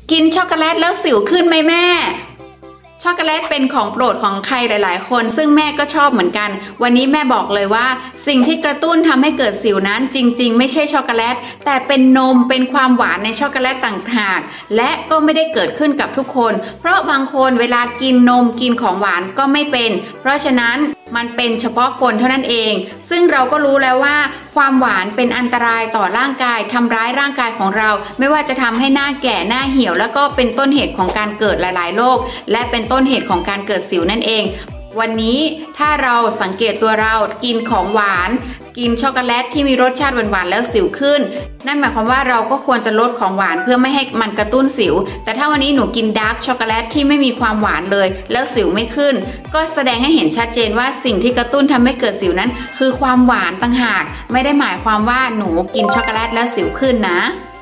กินช็อกโกแลตแล้วสิวขึ้นไหมแม่ช็อกโกแลตเป็นของโปรดของใครหลายๆคนซึ่งแม่ก็ชอบเหมือนกันวันนี้แม่บอกเลยว่าสิ่งที่กระตุ้นทำให้เกิดสิวนั้นจริงๆไม่ใช่ช็อกโกแลตแต่เป็นนมเป็นความหวานในช็อกโกแลตต่างหากและก็ไม่ได้เกิดขึ้นกับทุกคนเพราะบางคนเวลากินนมกินของหวานก็ไม่เป็นเพราะฉะนั้นมันเป็นเฉพาะคนเท่านั้นเองซึ่งเราก็รู้แล้วว่าความหวานเป็นอันตรายต่อร่างกายทำร้ายร่างกายของเราไม่ว่าจะทำให้หน้าแก่หน้าเหี่ยวแล้วก็เป็นต้นเหตุของการเกิดหลายๆโรคและเป็นต้นเหตุของการเกิดสิวนั่นเองวันนี้ถ้าเราสังเกตตัวเรากินของหวานกินช็อกโกแลตที่มีรสชาติหวานๆแล้วสิวขึ้นนั่นหมายความว่าเราก็ควรจะลดของหวานเพื่อไม่ให้มันกระตุ้นสิวแต่ถ้าวันนี้หนูกินดาร์กช็อกโกแลตที่ไม่มีความหวานเลยแล้วสิวไม่ขึ้นก็แสดงให้เห็นชัดเจนว่าสิ่งที่กระตุ้นทำให้เกิดสิวนั้นคือความหวานต่างหากไม่ได้หมายความว่าหนูกินช็อกโกแลตแล้วสิวขึ้นนะ